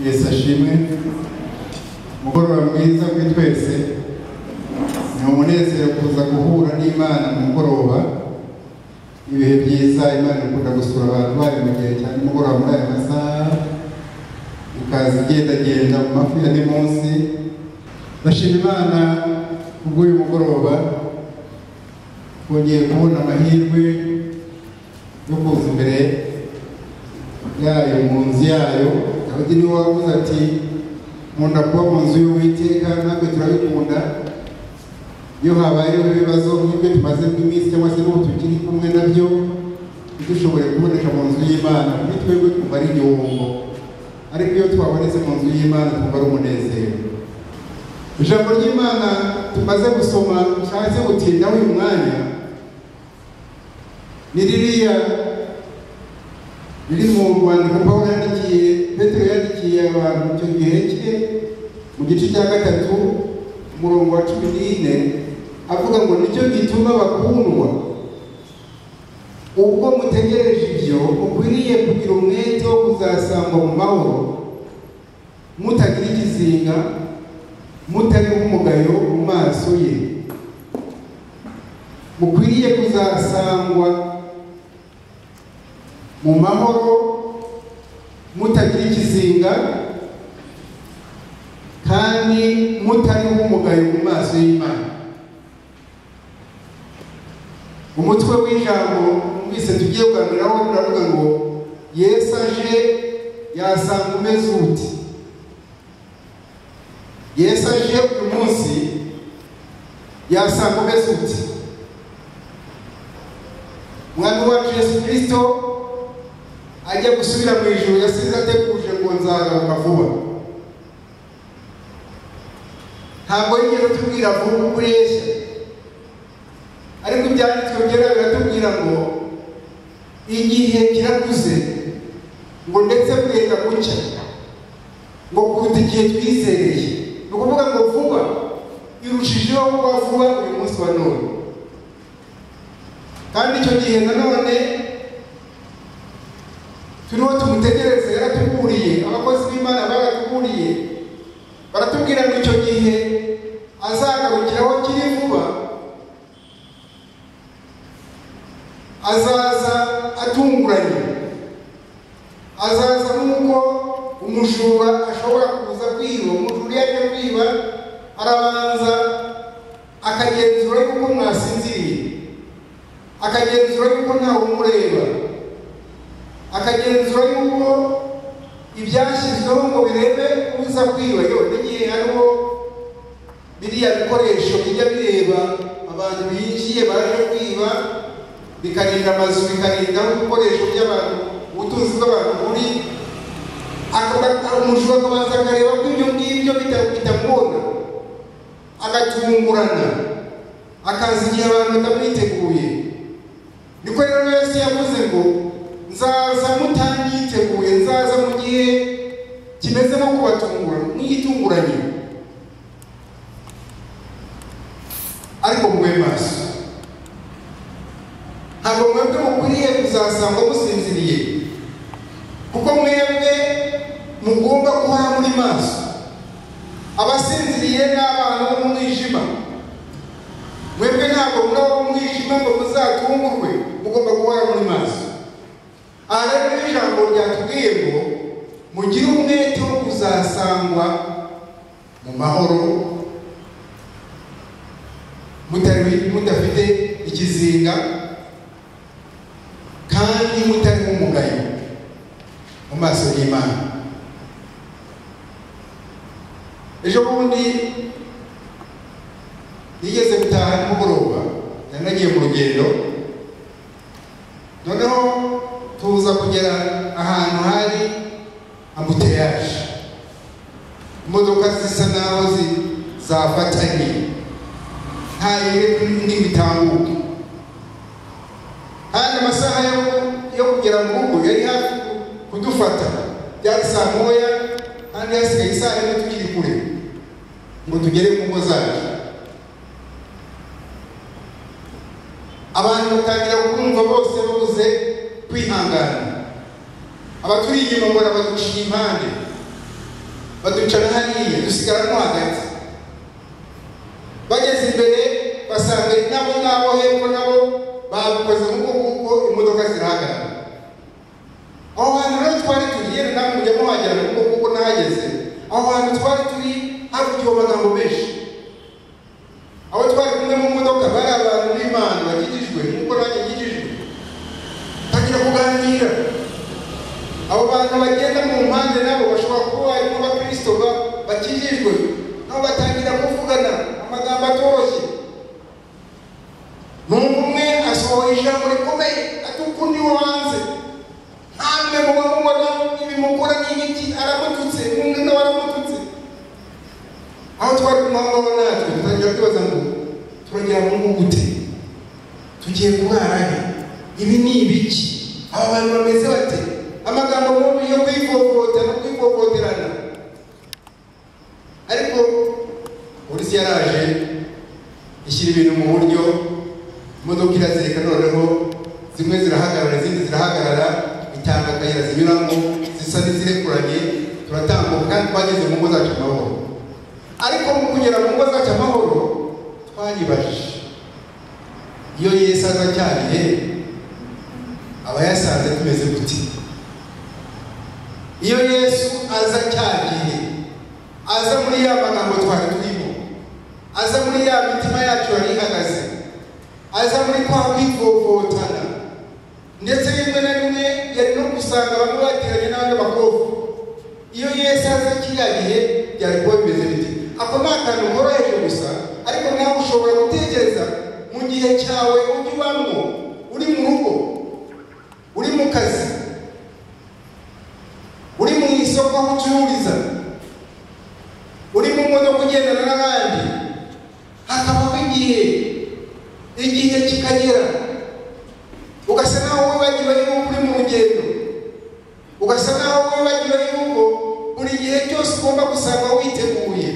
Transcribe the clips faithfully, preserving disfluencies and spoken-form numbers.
Yesu ashimwe. Mugoroba mwiza kuri twese. Ni umunezero kuza guhura n'Imana mu mugoroba. Ibihe byiza Imana ikunda gusura abantu bari mu gihe cyane mugoroba muri aya masaha. Ikaza igendagenda mu mafi ya munsi. Ndashima Imana kubw'uyu mugoroba. Twongeye kubona amahirwe yo kuza imbere yayo mu nzu yayo. Dawidi niwe wavuze ati nkunda kuba mu nzu y'Uwiteka, natwe turabikunda. Iyo habayeho ibibazo nk'ibyo tumaze iminsi cyangwa se n'ubu tukiri kumwe nabyo, ntidushoboye kuboneka mu nzu y'Imana, kuri twebwe twumva ari igihombo, ariko iyo twabonetse mu nzu y'Imana twumva ari umunezero. Ijambo ry'Imana tumaze gusoma nshatse gutindaho uyu mwanya ni ririya riri mu rwandiko Pawulo yandikiye Petero yandikiye abantu icyo gihe cye mu gice cya gatatu umurongo wa cumi n'ine avuga ngo nicyo gituma bakundwa, ubwo mutegereje ibyo mukwiriye kugira umwete wo kuzasangwa mu mahoro, mutagira ikizinga, mutari umugayo mu maso ye. Mukwiriye kuzasangwa mu mahoro, mutagira ikizinga, kandi mutari umugayo mu maso y'Imana. Umutwe w'ijambo mwise tugiye kuganiraho uravuga ngo Yesu aje yasanga umeze uti. Yesu aje uyu munsi yasanga umeze uti. Umwami wacu Yesu Kristo ajya gusubira mu ijuru yasize ateguje ngo nzagaruka vuba. Ntabwo yigeze tubwira vuba uko ureshya, ariko ibyanditswe byera biratubwira ngo igihe kirakuze, ngo ndetse bwenda gucya, ngo kuruta igihe twizereye. Ni ukuvuga ngo vuba irushijeho kuba vuba uyu munsi wa none. Kandi icyo gihe nanone turiho tumutegereze, yaratuburiye, abakozi b'Imana baratuburiye, baratubwira ngo icyo gihe azagarukiraho kiri vuba, azaza atunguranye, azaza nk'uko umujura ashobora kuza kwiba. Umujura yaje kwiba arabanza akagenzura yuko mwasinziriye, akagenzura yuko ntawe umureba, akagenzura yuko ibyashyizweho ngo birebe uza kwiba. Yo n'igihe hariho biriya bikoresho bijya bireba abantu binjiye baraje kwiba, bikarinda amazu, bikarinda ibikoresho by'abantu, ubutunzi bw'abantu buri. Umujura akabanza akareba ko ibyo ngibyo bitamubona, agatungurana, akaza igihe abantu batamwiteguye. Niko rero Yesu yavuze ngo nzaza mutanyiteguye, nzaza mu gihe kimeze nko kubatungura, nk'igitunguranye. Ariko mube maso, ntabwo mwebwe mukwiriye kuzasanga musinziriye, kuko mwebwe mugomba guhora muri maso. Abasinziriye ni abantu bo mu mwijima. Mwebwe ntabwo muri abo mu mwijima ngo muzatungurwe, mugomba guhora muri maso. Aha rero ijambo ryatubwiye ngo mugire umwete wo kuzasangwa mu mahoro, mudafite ikizinga, kandi mutari umugayo mu maso y'Imana. Ejo bundi nigeze gutaha nimugoroba, nari nagiye mu rugendo, noneho tuza kugera ahantu hari ambuteyaje, imodoka zisa naho zafatanye, nta n'indi bitambuka. Kandi amasaha yo kugera mu rugo yari hafi kudufata, byari saa moya, kandi hasigaye isaha imwe tukiri kure ngo tugere mu ngo zacu. Abantu batangira kumva bose babuze kwihangana, abaturi inyuma ngo baduciye impande, baducana hariya dusigaramo hagati. Bageze imbere basanga nabo nabo hepfo nabo bakoze nk'uko nguko imodoka zirahagarara. Aho hantu rero twari turi yera namwe mujya muhagera nk'uko nguko nahageze. Aho hantu twari turi hakurya amagambo menshi. Aho twari kumwe mu modoka bari abantu b'Imana bagijijwe nk'uko nanjye ngijijwe. Tangira kuganira. Abo bantu bagenda mu mpande nabo bashobora kuba ari abakristo bakijijwe. Nabo batangira kuvugana amagambo atoroshye. Numwe asohoye ijambo rikomeye atukundi wanze. Hamwe mu bamubona ibimukora n'igiti aramututse n'umwe nawe aramututse. Aho twari kumahoro natwe tutangira kwibaza ngo turagira mu gute tugiye kurarahe ibi ni ibiki aba bantu bameze bate amagambo mabi yo kwivovota no kwivovoterana. Ariko polisi yaraje ishyira ibintu mu buryo imodoka irazireka noneho zimwe zirahagarara izindi zirahagarara itanga akayira zinyuramo zisa n'izirekuranye turatambuka kandi twageze mu ngo zacu amahoro. Ariko mu kugera mu ngo zacu amahoro twanyibajije iyo Yesu aza cyariye aba yasanze tumeze gute? Iyo Yesu aza cyariye aza muri ya magambo twari turimo, aza muri ya mitima yacu yari ihagaze, aza muri kwa kwivovotana ndetse rimwe na rimwe yari no gusanga bamwe bateranye n'abandi bakovu. Iyo Yesu aza cyariye byari kuba bimeze bite? Ako ni akantu koroheje gusa, ariko nawe ushobora gutekereza mu gihe cyawe ujya ubamo, uri mu rugo, uri mu kazi, uri mu isoko aho ucururiza, uri mu modoka ugendana n'abandi, hakabaho igihe igihe kikagera ugasa naho wibagiwe yuko uri mu rugendo, ugasa naho wibagiwe yuko buri gihe cyose ugomba gusanga witeguye,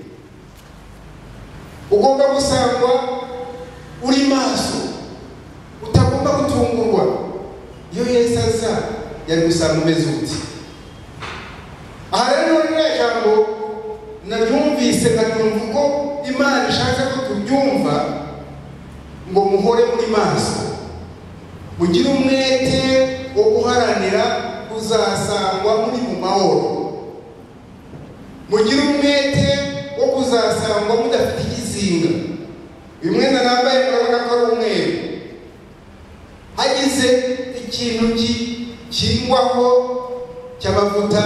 ugomba gusangwa uri maso, utagomba gutungurwa. Iyo Yesu aza yari gusanga umeze uti. Aha rero ni jambo naryumvise nkaryumva ko Imana ishaka ko tubyumva ngo muhore muri maso, mugire umwete wo guharanira kuzasangwa muri mu mahoro, mugire umwete wo kuzasangwa mudafite ikizinga. Uyu mwenda nambaye murabona ko ari umweru, hagize ikintu kingwaho cy'amavuta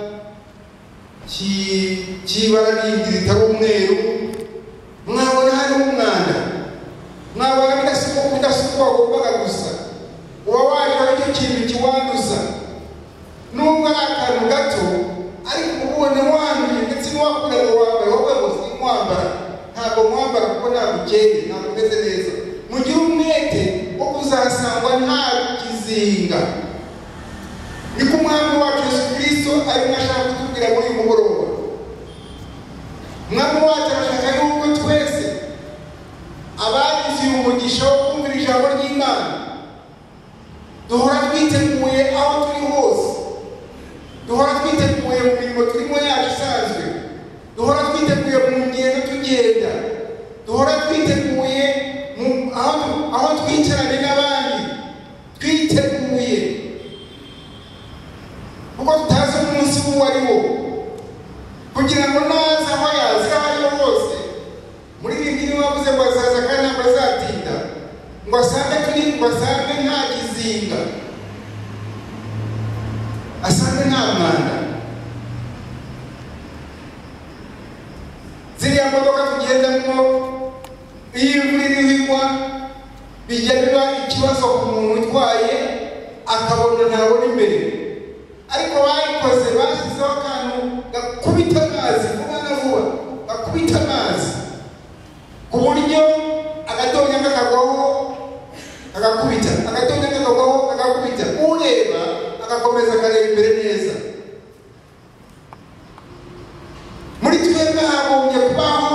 cy'ibara rindi ritari umweru, mwabona hariho umwanda, mwabona bidasukwa wagombaga gusa, uba wajeho icyo kintu kiwanduza. Nubwo ari akantu gato ariko ubone wanduye ndetse n'uwakure ngo wambaye wowe ngo simwambara, ntabwo mwambara kuko ntabwo ukeye, ntabwo umeze neza. Mugire umwete wo kuzasangwa nta kizinga. Niko umwami wacu Yesu Kristo arimo ashaka kutubwira muri uyu mugoroba. Umwami wacu arashaka yuko twese abagize umugisha wo kumvira ijambo ry'Imana duhora twiteguye aho turi hose, duhora twiteguye mu mirimo turimo yacu isanzwe, duhora twiteguye mu ngendo tugenda, duhora twiteguye aho twicaranye n'abandi, twiteguye kuko tutazi umunsi uwo ari wo, kugira ngo naza aho yaza aho ari ho hose. Muri Bibiliya wavuze ngo azaza kandi ntabwo azatinda, ngo asange turi ngo asange nta kizinga, asange nta mwanda. Ziriya modoka tugendamo iyo imvura iriho igwa bijya biba ikibazo ku muntu utwaye akabona ntabona imbere, ariko bayikoze bashyizeho akantu gakubita amazi vuba na vuba, gakubita amazi ku buryo agatonya kakagwaho agakubita, agatonya kakagwaho agakubita, ureba agakomeza akareba imbere neza. Muri twebwe hagombye kubaho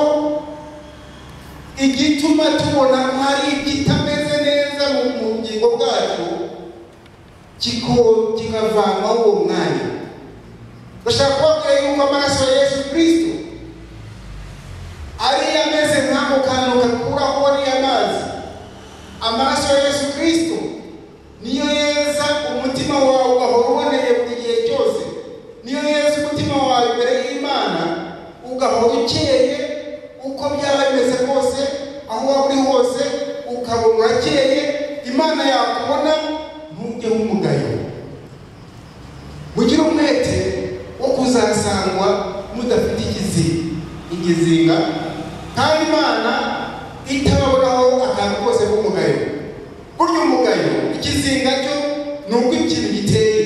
igituma tubona hari ikitameze neza mu bugingo bwacu kiko kikavanwaho uwo mwanya. Bashaka kubabwira yuko amaraso ya Yesu Kristo ari ameze nk'ako kantu gakuraho ariya mazi. Amaraso ya Yesu Kristo niyo yeza umutima wawe ugahora uboneye buri gihe cyose. Niyo yeza umutima wawe imbere y'Imana ugahora ukeye uko byaba bimeze kose, aho waba uri hose ukabona urakeye. Imana yakubona ntujye w'umugayo. Mugire umwete wo kuzasangwa mudafite ikizinga igizinga, kandi Imana itababonaho akantu kose k'umugayo. Burya umugayo ikizinga cyo ni uko ikintu giteye.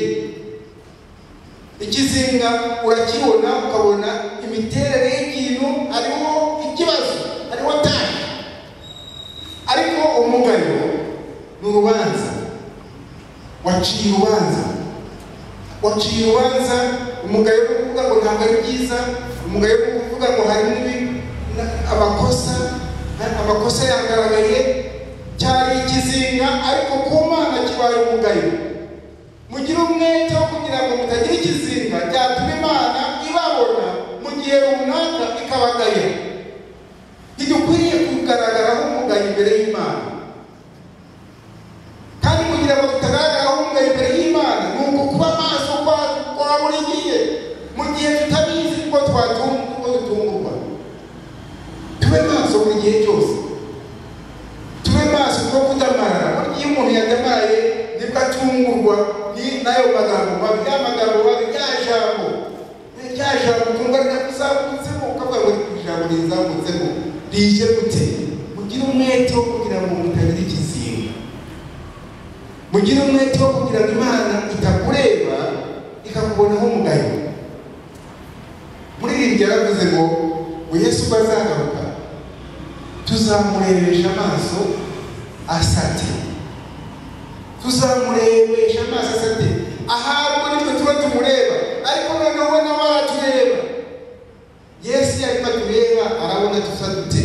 Ikizinga urakibona ukabona imiterere y'ikintu hariho ikibazo, hariho tayi. Ariko umugayo ni urubanza. Waciye urubanza waciye urubanza umugayo wo kuvuga ngo ntabwo ari byiza, umugayo wo kuvuga ngo harimo amakosa amakosa yagaragaye. Cyari ikizinga ariko ku Mana kibaye umugayo. Mugire umwete wo kugira ngo mutagira ikizinga cyatuma Imana ibabona mu gihe runaka ikabagaya. Ntidukwiriye kugaragaraho umugayo imbere y'Imana, kandi kugira ngo tutagaragaraho umugayo imbere y'Imana ni uko kuba maso kwa buri gihe mu gihe tutabizi ko twatungurwa. Tube maso buri gihe cyose, tube maso ko kudamarara. Iyo umuntu yadamaraye nibwo atungurwa ni nayo magambo mabi, ya magambo mabi, ya jambo ya jambo kumva ryakuzamutsemo ukavuga ngo ijambo rizamutsemo rije gute. Mugire umwete wo kugira ngo mutagira ikizinga. Mugire umwete wo kugira ngo Imana itakureba ikakubonaho umugayo. Muri iri yaravuze ngo Yesu bazagaruka tuzamurebesha amaso asate. Tuzamurebesha amaso asate. Ahabwo nitwe tuba tumureba, ariko noneho nawe aratureba. Yesu yarimo atureba, arabona dusa dute.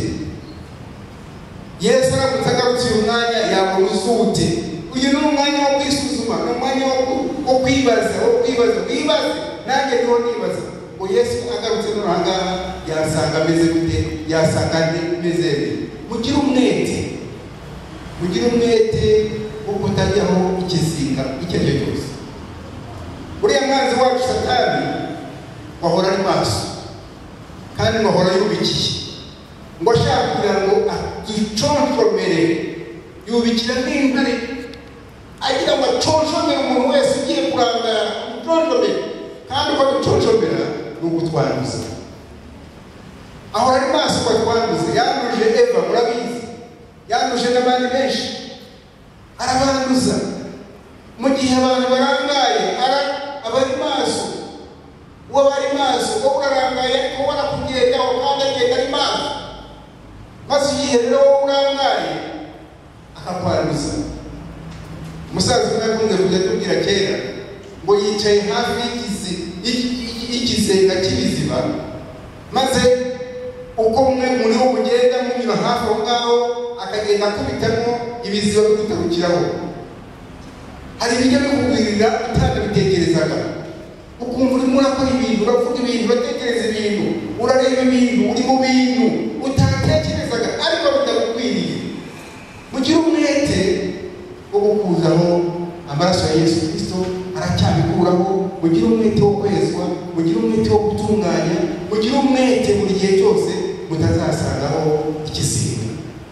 Yesu aramutse agarutse uyu mwanya yabona uzute. Uyu ni umwanya wo kwisuzuma, ni umwanya wo kwibaza, wo kwibaza, wibaze. Nanjye niho nibaza ngo Yesu agarutse n'urangaha yasanga ameze gute, yasanga ameze gute. Mugire umwete, mugire umwete wo kutajyaho ikizinga icyo ari cyo cyose. Uriya mwanzi wacu Satani wahora ari maso kandi wahora yubikiye, ngo ashaka kugira ngo aduconshomere. Yubikira nk'intare agira ngo aconshomere umuntu wese ugiye kurangara, amuconshomere. Kandi uko aduconshomera ni ugutwanduza. Ahora ari maso ko atwanduza. Yanduje Eva, murabizi, yanduje n'abandi benshi, arabanduza. Mu gihe abantu barangaye abari maso, uwo bari maso uwo urarangaye ariko ubona kugenda kandi agenda ari maso, maze igihe rero wowe urangaye akakwanduza. Umusaza umwe yakunze kujya atubwira kera ngo yicaye hafi y'ikizenga cy'ibiziba, maze uko umwe muri wo mugenda munyura hafi aho ngaho akagenda akubitamo ibiziba bigutarukiraho. Hari ibijya bikugwirira utanabitekerezaga, ukumva urimo urakora ibintu, uravuga ibintu, uratekereza ibintu, urareba ibintu, uri mu bintu utatekerezaga ariko bitagukwiriye. Mugire umwete wo gukuzaho amaraso ya Yesu Kristo, aracyabikuraho. Mugire umwete wo kwezwa, mugire umwete wo gutunganya, mugire umwete buri gihe cyose mutazasangaho ikizinga.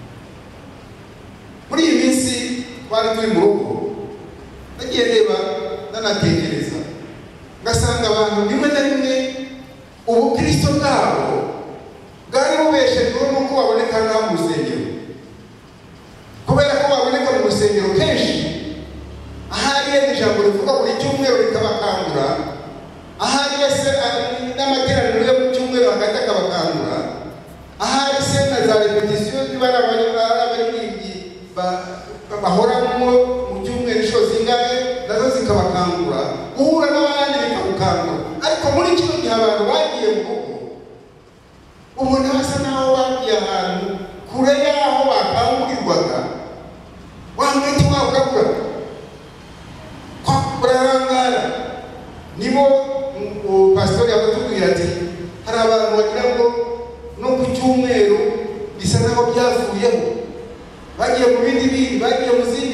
Muri iyi minsi twari turi mu rugo, nagiye reba nanatekereza, ngasanga abantu rimwe na rimwe ubukristo bwabo bwari bubeshejweho n'uko baboneka ngaho mu rusengero. Kubera ko baboneka mu rusengero kenshi, ahari yenda ijambo rivuga buri cyumweru rikabakangura, ahari yese n'amateraniro yo mu cyumweru hagati akabakangura, ahari se na za repetisiyo zibara abaririmbyi bahoramo mu cyumweru inshuro zingahe nazo zikabakangura, guhura n'abandi bikagukangura. Ariko muri kino gihe abantu bagiye mu rugo, ubona basa naho bagiye ahantu kure y'aho bakangurirwaga. Wamwete wabo urabura urarangara. Nibo pastor bajya batubwira ati hari abantu bagira ngo no ku cyumweru bisa naho byavuyeho, bagiye mu bindi bintu, bagiye mu zindi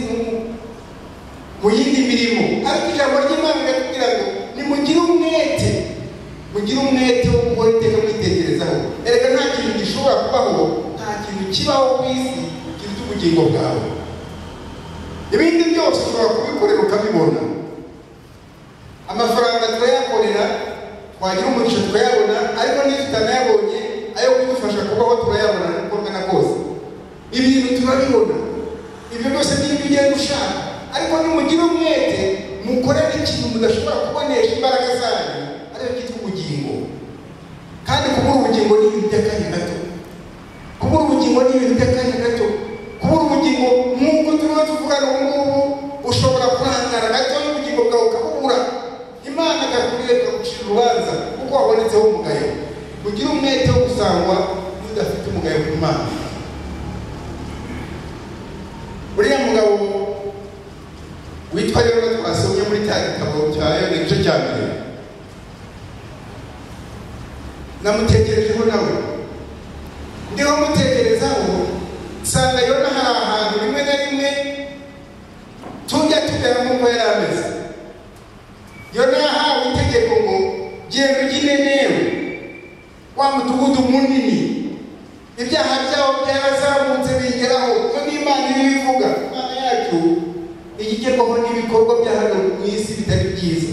mu yindi mirimo. Ariko ijambo ry'Imana riratubwira ngo nimugire umwete, mugire umwete wo gukora iteka mwitekerezaho. Erega nta kintu gishobora kubaho, nta kintu kibaho ku isi kiruta ubugingo bwawe. Ibindi byose ushobora kubikorera ukabibona, amafaranga turayakorera, twagira umugisha tukayabona, ariko niba tutanayabonye ayo kudufasha kubaho turayabona uko ngana kose. Ibintu turabibona, ibyo byose n'ibyo ugiye gushaka, ariko nimugire umwete mukorere ikintu mudashobora kubonesha imbaraga zanyu, ariyo cyitwa ubugingo. Kandi kubura ubugingo ni ibintu by'akanya gato, kubura ubugingo ni ibintu by'akanya gato. Kubura ubugingo nk'uko turimo tuvugana ubu ngubu, ushobora kurangara gato y'ubugingo bwawe ukabubura, Imana ikakureka gucira urubanza kuko wabonetseho umugayo. Mugire umwete wo gusangwa mudafite umugayo ku Imana. Uriya mugabo witwa rero twasomye muri cya gitabo cya Yona igice cya mbere, namutekerejeho nawe, ndiho mutekerezaho nsanga Yona hari ahantu rimwe na rimwe tujya tugera nk'uko yari ameze. Yona yahawe itegeko ngo genda ujye i Ninewe, wa mudugudu munini, ibyaha byawo byarazamutse bigeraho. Iyo ni Imana ibivuga, Imana yacu igigerwaho n'ibikorwa bya hano mu isi bitari byiza,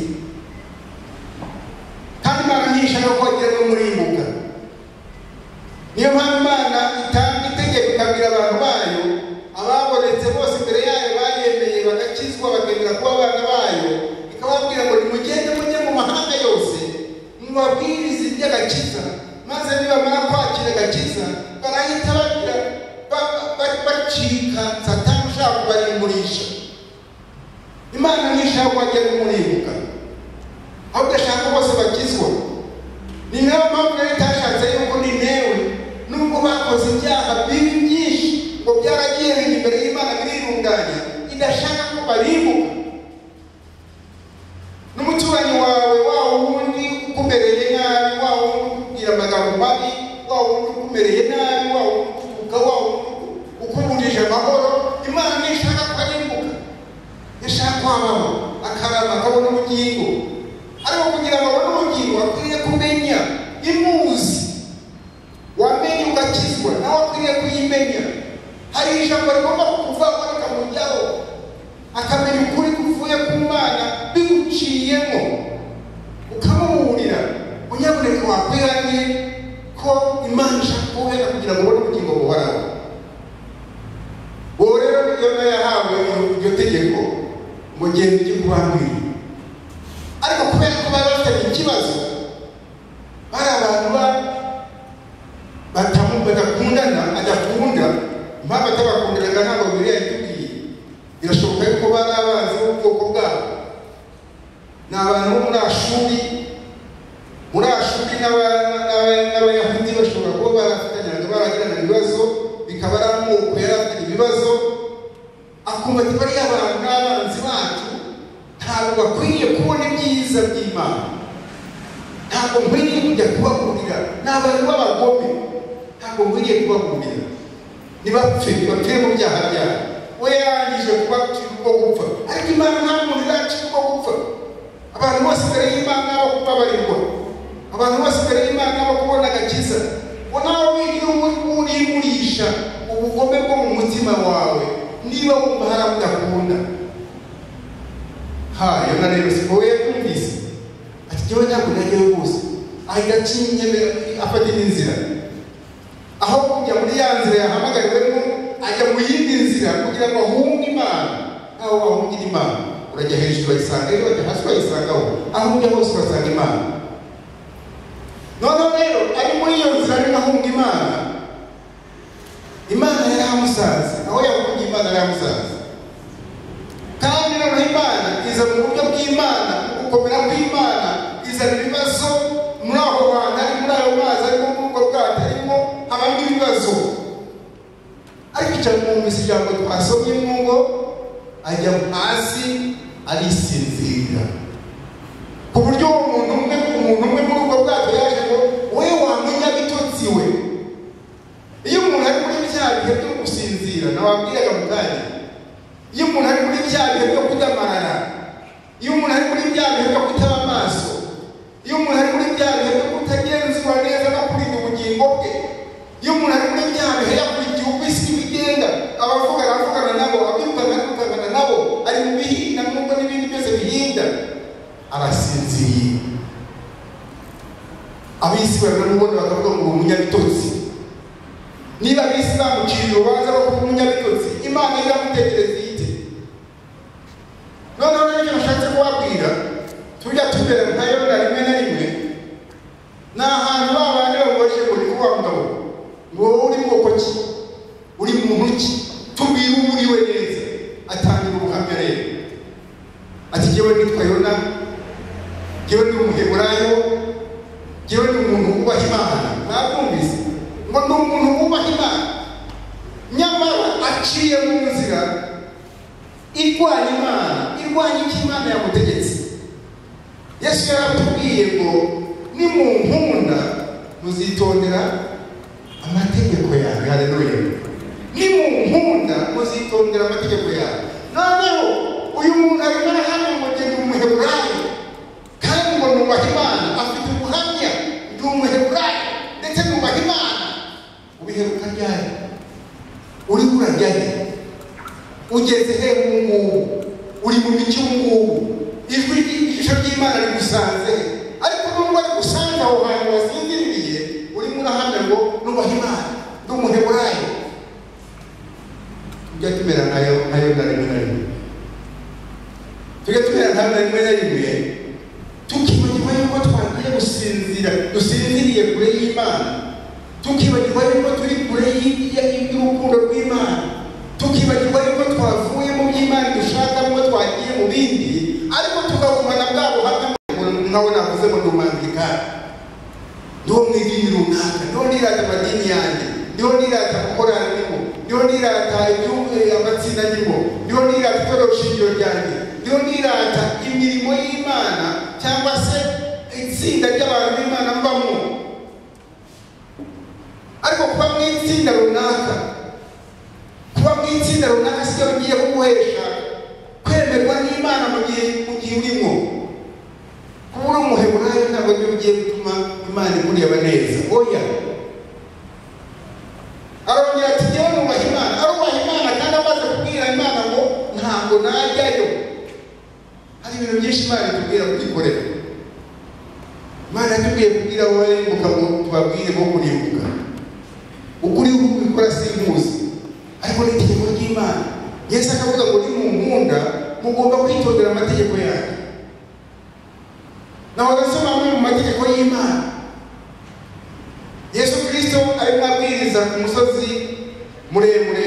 kandi Imana ntishaka ko wagira n'umurimbuka. Niyo mpamvu Imana itanga itegeko ikabwira abantu bayo, ababonetse bose imbere yayo bayemeye bagakizwa bakemera kuba abana bayo, ikababwira ngo nimugende mujye mu mahanga yose mubabwirize iby'agakiza, maze nibamara kwakira agakiza barahita bagira bacika Satani ushaka kubarimburisha. Imana ntishaka ko wagira n'umurimbuka, aho udashaka bose bakizwa. Ni nayo mpamvu rero itashatse yuko Ninewe nubwo bakoze ibyaha bibi byinshi ngo byaragiye biri imbere y'Imana birirunganya, idashaka ko barimbuka. N'umuturanyi wawe, wa wundi ukumereye nabi, wa wundi ukubwira amagambo mabi, wa wundi ukumereye nabi, wa wundi ukuvuga, wa wundi ukuburije amahoro, Imana ntishaka ko arimbuka, ishaka ko abaho akarama akabona ubugingo. Ariko kugira ngo abone ubugingo akwiriye kumenya imuzi, wamenye ugakizwa nawe akwiriye kuyimenya. Hari ijambo rigomba kukuvaho rikamujyaho, akamenya ukuri kuvuye ku Mana biguciyemo, ukamuburira unyaboneka wakwihanye ko Imana ishaka kuwuhera kugira ngo ubone ubugingo buhoraho. Uwo rero Yona yahawe iryo tegeko ngo genda ujye kubambwira, ariko kubera ko bari bafitanye ikibazo, bari abantu badakundana, adakunda. Impamvu atabakundiraga ntabwo Bibiliya yatubwiye, birashoboka yuko bari abanzi b'ubwoko bwabo. Ni abantu bo muri Ashuri, muri Ashuri n'Abayahudi bashobora kuba barafitanye, baragirana ibibazo, bikaba ari amoko yari afitanye ibibazo. Akumva ati bariya abantu n'abanzi bacu, ntabwo bakwiriye kubona ibyiza by'Imana, ntabwo nkwiriye kujya kubagurira, ni abantu b'abagome, ntabwo nkwiriye kubagurira, nibapfe bapfire mu byaha byabo. We yarangije kubacira ubwo gupfa, ariko Imana nta muntu iracira ubwo gupfa. Abantu bose imbere y'Imana nabo kubabarirwa, abantu bose imbere y'Imana nabo kubona agakiza. Ngo nawe wigira urimurisha ubugome bwo mu mutima wawe, niba wumva hari abo udakunda. Ha, Yona rero siko we yakumvise ati jyewe ntabwo nagiye rwose, ahita akinyemera afata inzira, aho kujya muri ya nzira yahamagariwemo ajya mu yindi nzira kugira ngo ahunge Imana. Aho wahungira Imana urajya hejuru urayisanga, iyo wajya hasi urayisangaho, aho ujya hose urasanga Imana. Noneho rero ari muri iyo nzira arimo ahunga Imana, Imana yari amusanze, aho yahungiye Imana yari amusanze. Kandi noneho Imana iza mu buryo bw'Imana, mu gukomera kw'Imana, izana ibibazo muri aho hantu, ari muri ayo mazi, ariko muri ubwo bwato arimo habamo ibibazo. Ariko icyo mwumvise ijambo twasomye ngo ajya hasi arisinzira, ku buryo umuntu umwe umuntu umwe muri ubwo bwato yaje ngo we wamenya bitotsi we. Iyo umuntu ari muri bya bihe byo gusinzira nababwiraga mu kanya, iyo umuntu ari muri bya bihe byo kudamarara, iyo umuntu ari muri bya bihe byo kutaba amaso, iyo umuntu ari muri bya bihe byo kutagenzura neza no kurinda ubugingo bwe, iyo umuntu ari muri bya bihe yakurikiye uko isi bigenda, abavugana avugana nabo, abirukana avugana nabo, ari mu bihinda nubwo n'ibindi byose bihinda, arasinziriye. Abisi baramubona bakavuga ngo umunyabitotsi. Niba abisi bamuciriye urubanza rwo kuba umunyabitotsi, Imana iramutekereza ite? Noneho n'icyo nashatse kubabwira, tujya tubera nkayo na rimwe na rimwe, ni ahantu babandi bamubaje ngo ni kuba mugabo ngo uri bwoko ki, uri muntu ki, tubwire uwo uriwe neza. Atangira ubuhamya rero ati jyewe nitwa Yona, jyewe ndi umuheburayo, jyewe ndi umuntu wubaha Imana. Mwabwumvise ngo ni umuntu wubaha Imana, nyamara aciye mu nzira irwanya Imana, irwanya icyo Imana yamutegetse. Yesu yaratubwiye ngo nimunkunda muzitondera amategeko yawe. Haleluya. Nimunkunda muzitondera amategeko yawe. Noneho uyu muntu ari hano mu gihe umuheburayo kandi ngo nubaha Imana, afite ubuhamya ndi umuheburayo ndetse nubaha Imana. Ubiheruka ryari? Uri urajyahe? Ugeze he ubu ngubu? Uri mu miki ubu ngubu? Ijwi ry'ijisho ry'Imana rigusanze, ariko nubwo rigusanze aho hantu wasinziriye, urimo urahamya ngo nubaha Imana ndi umuheburayo. Tujya tumera nkayo nkayo na rimwe na rimwe, tujya tumera nkayo na rimwe na rimwe, tukibagirwa yuko twagiye gusinzira, dusinziriye kure y'Imana, tukibagirwa yuko turi kure y'urukundo rw'Imana, tukibagirwa yuko twavuye mu by'Imana dushakamo twagiye mu bindi, ariko tukagumana bwa buhamya nkaho navuze ngo ndi umwanglikani, ndiho mu idini runaka, ndiho nirata amadini yanjye, ndiho nirata gukorana ndimo, ndiho nirata amatsinda ndimo, ndiho nirata itorero shingiro ryanjye, ndiho nirata imirimo y'Imana cyangwa se itsinda ry'abantu b'Imana mbamo. Ariko kuba mu itsinda runaka, kuba mu itsinda runaka sibyo bigiye kuguhesha kwemerwa n'Imana mu gihe mu gihe urimo. Kuba uri umuheburayo ntabwo byo bigiye gutuma Imana ikureba neza. Oya. Arongera ati jyewe nubaha Imana, arubaha Imana kandi amaze kubwira Imana ngo ntabwo najyayo. Hari ibintu byinshi Imana itubwira kwikorera. Imana yatubwiye kubwira wowe ngo tubabwire bo kurimbuka. Ukuri ubikora simpuzi, ariko ni itegeko ry'Imana. Yesu akavuga ngo nimunkunda mugomba kwitondera amategeko yanjye. Naho gasoma mu mategeko y'Imana, Yesu Kristo arimo abwiriza ku musozi muremure,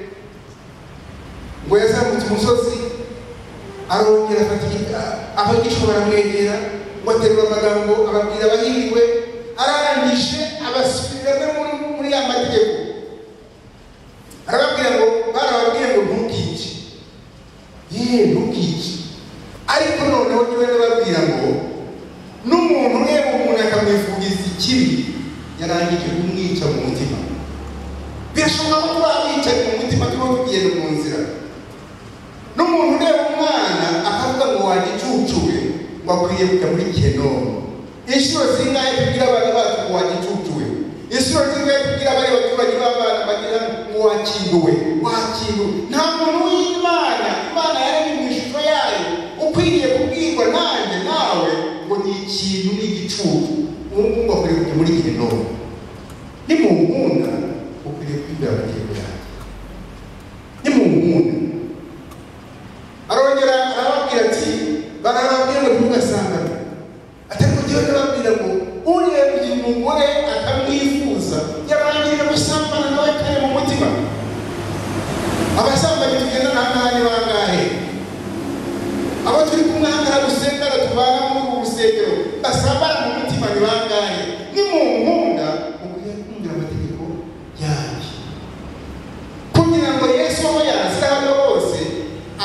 ngo yazamutse umusozi, arongera afatika abagisha baramwegera, ngo aterura amagambo ababwira abahiriwe, arangije abasubiramo muri ya mategeko. Arababwira ngo barababwiye ngo ntukice, ye ntukice, ariko noneho niwe nababwira ngo n'umuntu ureba umuntu akamwifuriza ikibi yarangije kumwica mu mutima. Birashoboka ko twabicaye mu mutima tuba tugenda mu nzira. N'umuntu ureba umwana akavuga ngo wagicucuwe, ngo akwiriye kujya muri Gehinomu. Inshuro zingahe tubwira abana bacu ngo wagicucuwe? Inshuro zingahe tubwira abari baturage b'abana bagira ngo wakinduwe, wakinduwe? Nta muntu w'Imana, Imana yaremye mu ishusho yayo, ukwiriye kubwirwa nanjye nawe ngo ni ikintu n'igicucu. Ubu ngubu akwiriye kujya muri Gehinomu. Nimunkunda ukwiriye kwibwira amategeko yanjye. Nimunkunda. Arongera arababwira ati barababwira ngo ntugasangane. Atari kujyaho arababwira ngo urebye umugore akamwifuza yarangije gusambana nawe kare mu mutima. Abasambanyi tugenda n'ahangaha ni bangahe? Abo turi kumwe ahangaha rusengero tubana muri ubu rusengero basambana mu mutima ni bangahe? Nimunkunda mukwiye kumvira amategeko yanjye, kugira ngo Yesu aho yaza hano hose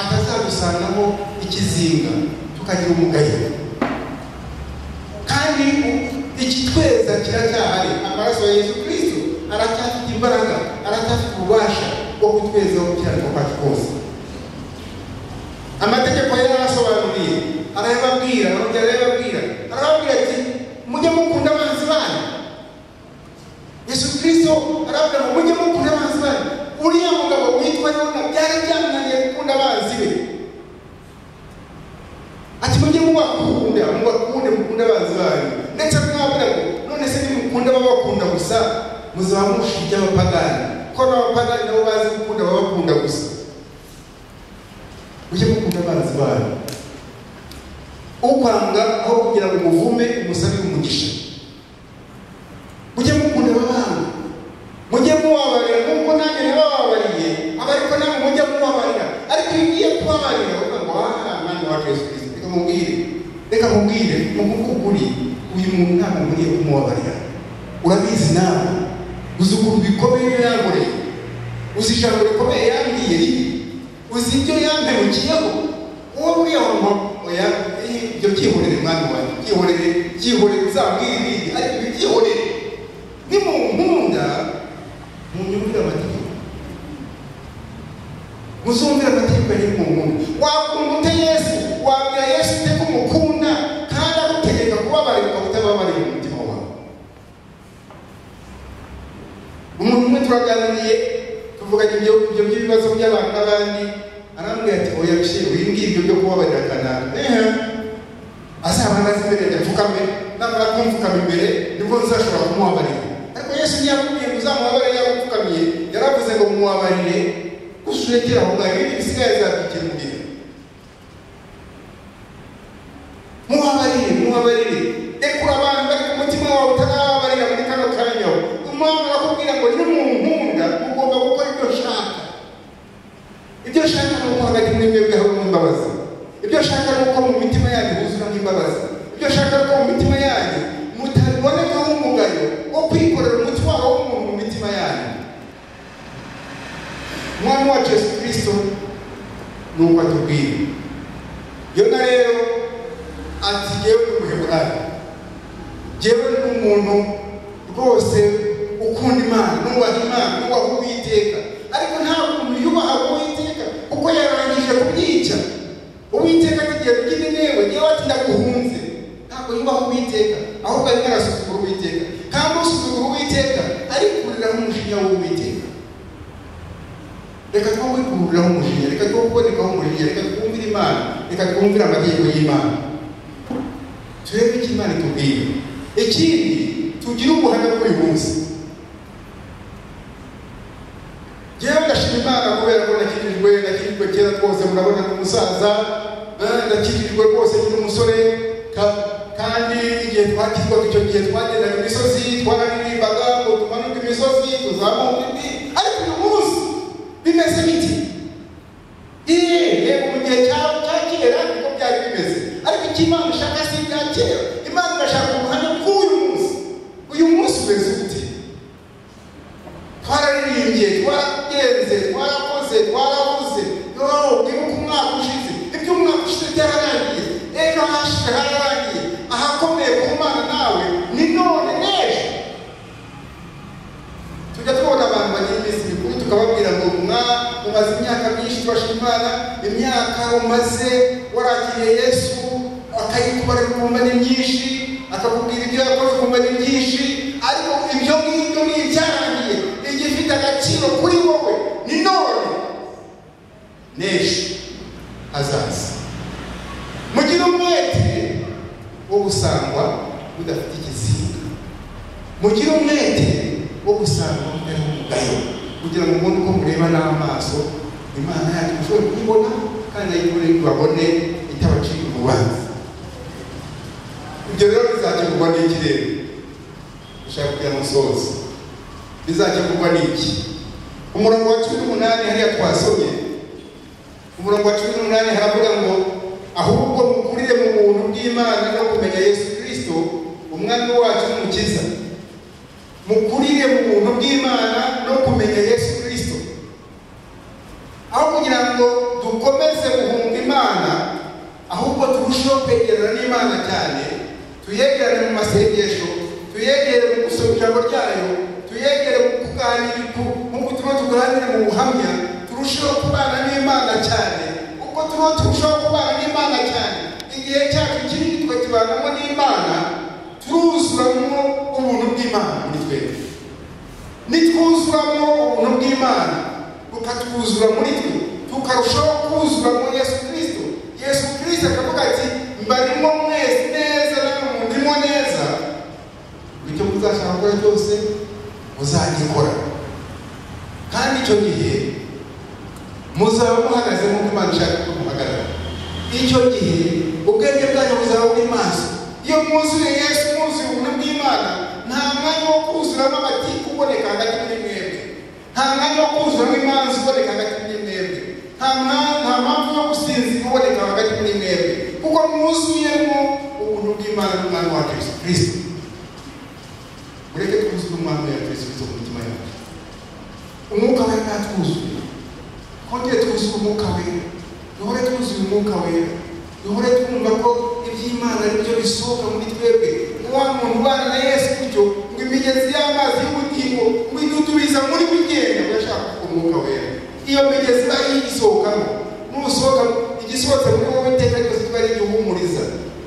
atazadusangamo ikizinga tukagira umugayo. Kandi ya Yesu Kristo aracyafite imbaraga, aracyafite ububasha bwo kutwezaho gukiranuka kwacu kose. Amategeko yarasobanuriye, arayababwira, arayababwira, arababwira ati mujye mukunda abanzi banyu. Yesu Kristo arababwira ngo mujye mukunda abanzi banyu. Uriya mugabo witwa Yona byari byamunaniye gukunda abanzi be. Ati mujye mubakunda, mubakunde, mukunda abanzi banyu. Ndetse mwabwira ngo none se nimukunda babakunda gusa muzaba mushijya abapagani, ko n'abapagani nabo bazi gukunda babakunda gusa. Mujye mukunda abanzi banyu. Ukwanga aho kugira ngo muvume umusabe umugisha. Mujye mukunda abana, mujye mubabarira nk'uko nanjye nabababariye, abariko namwe mujye mubabarira. Ariko iyo ugiye kubabarira uvuga ngo aha mwana wacu Yesu Kristo, reka mubwire reka mubwire muvuge ukuri, uyu muntu ntabwo muriye kumubabarira. Urabizi nawe uzi ukuntu bikomeye yankoreye, uzi ijambo rikomeye yambwiye ribi, uzi ibyo yampemukiyeho. Uwo buriya ngo oya ibyo byihorere mwana wanjye, byihorere byihorere uzambwira ibindi, ariko ibi byihorere ni mu nkunda mu nyumvira amategeko, muzumvira amategeko ari mu nkunda. Wakunda ute Yesu? Wabwira Yesu ute ko umukunda kandi agutegeka kubabarira utababarira mu mutima wawe? Umuntu umwe turaganiriye tuvuganye ibyo ibyo by'ibibazo by'abantu n'abandi, arambwira ati oya bishye wimbwira ibyo byo kubabarira kanaka. Ehe azaba nazi imbere ndapfukame, namara kumfukama imbere nibwo nzashobora kumubabarira. Ariko Yesu ntiyakubwiye ngo uzamubabarire yagupfukamiye, yaravuze ngo mubabarire usurekera aho ngaho, ibindi bisigaye bizabikira umubiri. Mubabarire mubabarire, rekura abantu bari ku mutima wawe utarababarira muri kano kanya. Umwami arakubwira ngo ni mu nkunda ugomba gukora ibyo ushaka. Ibyo ushaka ni uko hagati muri mwebwe hari imbabazi. Ibyo ushaka ni uko mu mitima yanyu huzura nk'imbabazi. Ibyo ushaka ni uko mu mitima yanyu mutabonekaho umugayo wo kwikorera umutwaro w'umuntu mu mitima yanyu. Umwami wacu Yesu Kristo ni uko atubwira. Yona rero ati yewe n'umuheburayo, yewe n'umuntu rwose ukunda Imana, nubaha Imana, nubaha Uwiteka. Ariko nta muntu yubaha Uwiteka kuko yarangije kubyica. Uwiteka agiye kugira newe yewe ati ndaguhunze, ntabwo yubaha Uwiteka, ahubwo arimo arasuzugura Uwiteka. Kandi usuzugura Uwiteka ari kuriraho umujinya w'Uwiteka. Reka twumviriraho umujinya, reka twubonekaho umujinya, reka twumvire Imana, reka twumvire amategeko y'Imana, turebe icyo Imana itubwira. Ikindi tugira ubuhamya bw'uyu munsi. Jewe ndashima Imana kubera ko nakirijwe nakirijwe kera twose, murabona n'umusaza, nakirijwe rwose nyine umusore, kandi igihe twakizwa icyo gihe twagendaga imisozi, twararirimbaga ngo tumanuke imisozi tuzamuke indi. Ariko uyu munsi bimeze biti yego mu gihe cya kera niko byari bimeze, ariko icyo Imana ishaka si ibya kera. Imana irashaka ubuhamya bw'uyu munsi. Uyu munsi umeze ute? Twararirimbye, twaragenze, twarakoze, twarabuze, nibuka umwaka ushize, ibyo umwaka ushize byararangiye, ejo hashize hararangiye. Ahakomeye ku Mana nawe ni none n'ejo. Tujya tubona abantu bagira iminsi mikuru tukababwira ngo mumaze imyaka myinshi tubashima Imana, imyaka umaze warakiriye Yesu, akayikubarira ku mbani nyinshi, akakubwira ibyo yakoze ku mbani nyinshi. Ariko ibyo ngibyo ni ibyarangiye. Igifite agaciro kuri wowe ni none n'ejo hazaza. Mugire umwete wo gusangwa mudafite ikizinga, mugire umwete wo gusangwa mudafite umugayo, kugira ngo umuntu uko mureba n'amaso Imana yacu mushobore kuyibona kandi ayibone babone itabacika urubanza. Ibyo rero bizakemurwa n'iki rero? Ushaka kugira musozi bizakemurwa n'iki? Umurongo wa cumi n'umunani hariya twasomye, umurongo wa cumi n'umunani haravuga ngo ahubwo mukurire mu buntu bw'Imana no kumenya Yesu Kristo umwami wacu n'umukiza. Mukurire mu buntu bw'Imana no kumenya Yesu Kristo. Aho kugira ngo dukomeze guhunga Imana, ahubwo turusheho kwegerana n'Imana cyane, tuyegerane mu masengesho, tuyegere mu gusoma ijambo ryayo, tuyegere mu kuganira, mu gutuma tuganire mu buhamya, turusheho kubana n'Imana cyane. Uko tuba turushaho kubana n'Imana cyane, igihe cyacu kinini twe tubanamo n'Imana, turuzuramo ubuntu bw'Imana muri twe. Nitwuzuramo ubuntu bw'Imana, bukatwuzura muri twe, tukarushaho kuzura mu Yesu Kristo. Yesu Kristo akavuga ati mbarimo mwese neza namwe ndimo neza, icyo muzashaka gukora cyose muzagikora, kandi icyo gihe muzaba muhagaze nk'uko Imana ishaka ko muhagarara. Icyo gihe ubwenge bwanyu buzaba buri maso. Iyo mwuzuye Yesu, mwuzuye ubuntu bw'Imana, nta mwanya wo kuzuramo amatiku uboneka hagati muri mwebwe, nta mwanya wo kuzuramo imanza uboneka hagati muri mwebwe, nta mpamvu yo gusinzira uboneka hagati muri mwebwe, kuko mwuzuyemo ubuntu bw'Imana n'Umwana wacu Yesu Kristo. Mureke twuzure Umwana wacu Yesu Kristo mu mitima yacu. Umwuka we natwuzuye, twongere twuzuye umwuka we, duhore twuzuye umwuka we, duhore twumva ko iby'Imana ari byo bisohoka muri twebwe. Wa muntu ubana na Yesu gutyo, ngo imigezi y'amazi y'ubugingo ngo idutubiza muri bigenda, urashaka ko umwuka we iyo migezi bari igisohokamo, nusohoka igisohotse muri wowe iteka ryose kiba ari igihumuriza,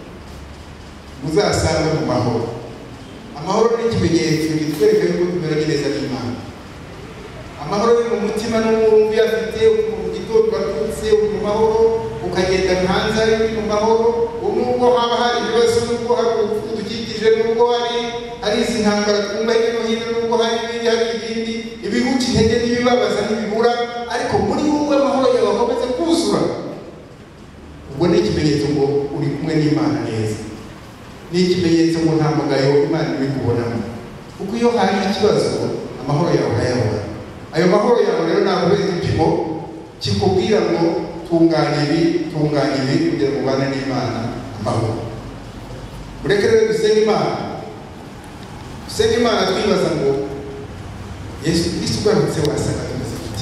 muzasanga mu mahoro. Amahoro ni ikimenyetso gitwereka yuko tumeranye neza n'Imana. Amahoro ni mu mutima no mu rumbi afite, mu gitondo batutse mu mahoro, ukagenda hanze ari mu mahoro. Nubwo haba hari ibibazo, nubwo hari udukikije, nubwo hari hari izi ntambara twumva hirya no hino, nubwo hari ibindi hari ibindi ibihuca intege n'ibibabaza n'ibibura, ariko muri wowe amahoro yawe akomeza kuzura. Ubwo ni ikimenyetso ngo uri kumwe n'Imana neza, ni ikimenyetso ngo nta mugayo Imana iri kubonamo, kuko iyo hari ikibazo amahoro yawe urayabona. Ayo mahoro yawe rero ntabwo ari igipimo kikubwira ngo tunganya ibi tunganya ibi kugira ngo ubane n'Imana amahoro. Mureke rero dusenge Imana, dusenge Imana twibaza ngo Yesu Kristo ugarutse wasaga ameze gute?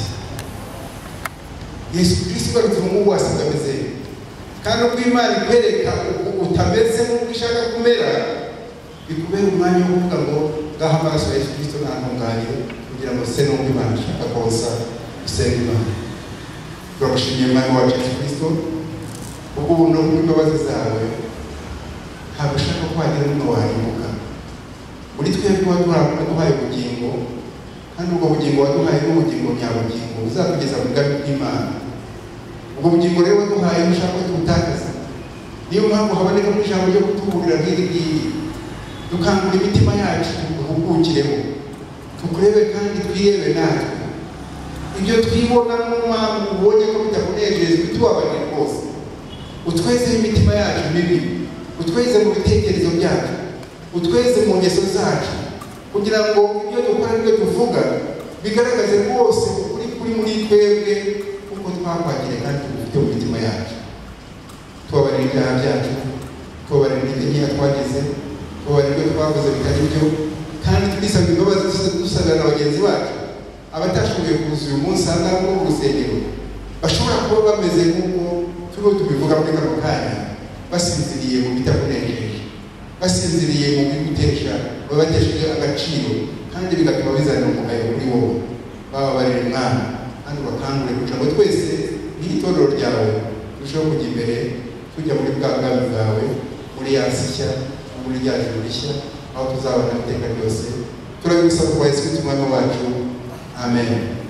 Yesu Kristo ugarutse mu wasaga ameze, kandi ubwo Imana ikwereka utameze nk'uko ishaka kumera, bikubera umwanya wo kuvuga ngo ngaho amaraso ya Yesu Kristo ntantunganye kugira ngo se n'uko Imana ishaka kosa. Dusenge Imana. Turagushimiye Mwami wacu Yesu Kristo, ubwo ubuntu bw'imbabazi zawe ntabwo ushaka ko wagira n'umwe warimbuka. Muri twebwe waduhaye ubugingo, kandi ubwo bugingo waduhaye n'ubugingo nyabugingo buzatugeza mu bwami bw'Imana. Ubwo bugingo rero waduhaye ushaka ko tubutakaza, niyo mpamvu haboneka mu ijambo ryo kutuburira nk'iri ngiri, dukangura imitima yacu tuguhugukireho, tukurebe kandi twirebe natwe. Ibyo twibonamo mpamvu ubonye ko bitakunejeza bitubabarire rwose. Utweze imitima yacu mibi, utweze mu bitekerezo byacu, utweze mu ngeso zacu, kugira ngo ibyo dukora n'ibyo tuvuga bigaragaze rwose ukuri kuri muri twebwe, kuko twakwakire kandi tubifite mu mitima yacu. Tubabarire ibyaha byacu, tubabarire intege nkeya twagize, tubabarire ibyo twavuze bitari byo, kandi twisabira imbabazi dusabira na bagenzi bacu abatashoboye kuza uyu munsi aha ngaha mu rusengero, bashobora kuba bameze nk'uko turiho tubivuga muri kano kanya, basinziriye mu bitakunejeje, basinziriye mu bigutesha, babatesheje agaciro, kandi bigatuma bizana umugayo kuri wowe. Bababarire Mwana, kandi bakangure kugira ngo twese nk'itorero ryawe turusheho kujya imbere, tujya muri bwa bwami bwawe, muri ya si nshya, muri rya juru rishya, aho tuzabona iteka ryose. Turabigusaba kwa Yesu Kristo Umwami wacu. Amen.